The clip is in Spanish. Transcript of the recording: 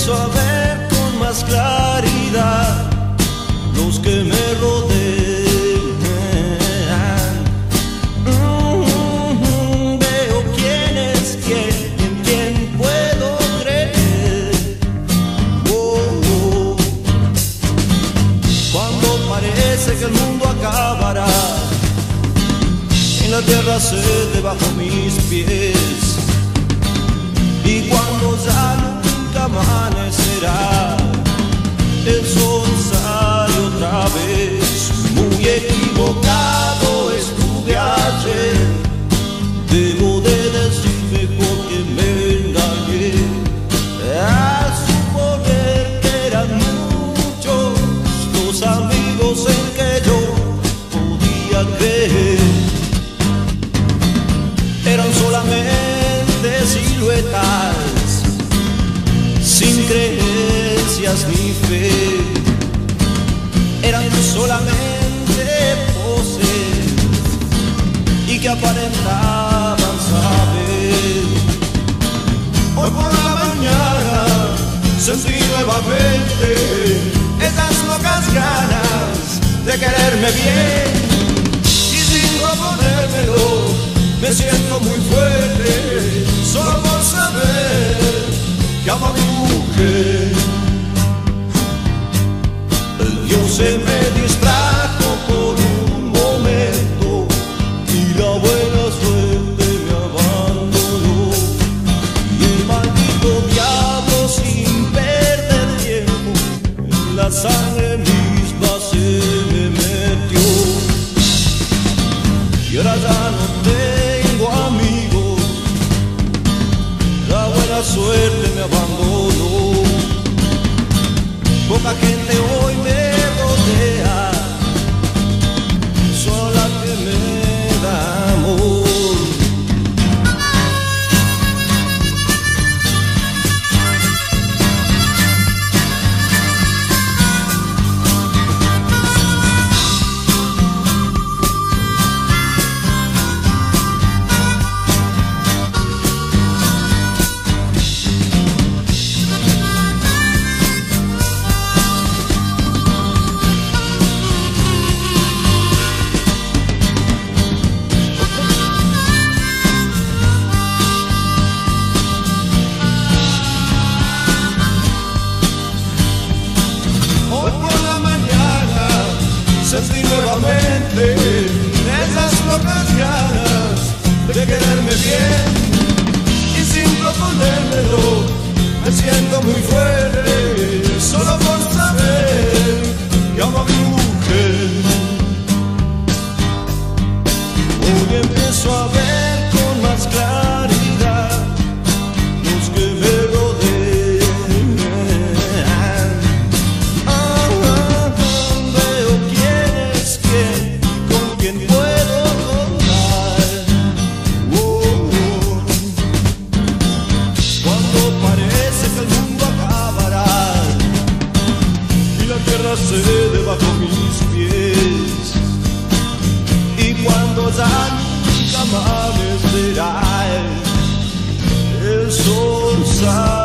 empiezo a ver con más claridad los que me rodean. Veo quién es quién, en quién puedo creer. Cuando parece que el mundo acabará, en la tierra cede bajo mis pies. Y cuando ya nunca amanecerá, el sol sale otra vez. Muy equivocado estuve ayer, debo de decir mejor que me engañé. A suponer que eran muchos los amigos en que yo podía creer. Eran solamente siluetas, sin creencias ni fe. Eran solamente poses y que aparentaban saber. Hoy por la mañana sentí nuevamente esas locas ganas de quererme bien, y sin proponérmelo me siento muy fuerte, solo por saber que amo a mi mujer. El Dios se me distrajo por un momento y la buena suerte me abandonó. Y el maldito diablo, sin perder tiempo, en la sangre misma se me metió. Y ahora ya no tengo amigos, la buena suerte me abandonó. Poca gente hoy me rodea, solo la que me da amor. Sentí nuevamente esas locas ganas de quererme bien, y sin proponérmelo me siento muy fuerte, solo por saber que amo a mi mujer. Hoy empiezo a ver con más claridad los que me cede bajo mis pies. Y cuando ya nunca amanecerá, el sol sale.